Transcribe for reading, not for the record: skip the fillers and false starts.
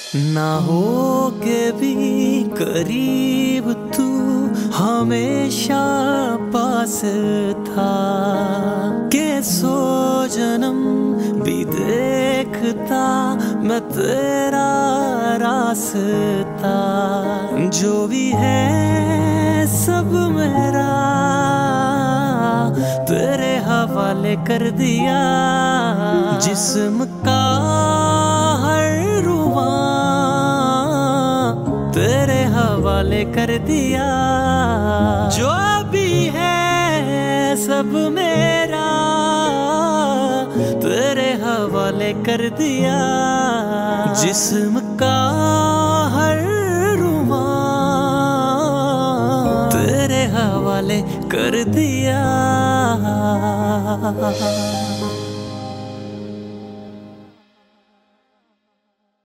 ना हो के भी करीब तू हमेशा पास था, के सौ जन्म भी देखता मैं तेरा रास्ता। जो भी है सब मेरा तेरे हवाले कर दिया, जिस्म का हर रुआ तेरे हवाले कर दिया। जो भी है सब मेरा तेरे हवाले कर दिया, जिस्म का हर रुआ तेरे हवाले कर दिया।